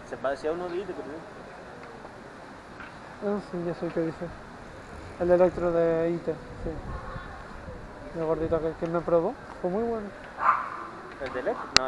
Se parecía a uno de IT, creo. Ah, sí, ya sé qué dice. El electro de IT, sí. El gordito que me probó. Fue muy bueno. ¿El de LED? No.